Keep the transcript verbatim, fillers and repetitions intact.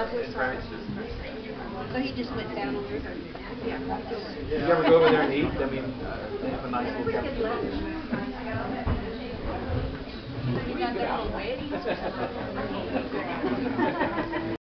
in France. So he just went down on the river. Yeah. Did you ever go over there and eat? I mean, uh, they have a nice little cafeteria. You got that little wedge?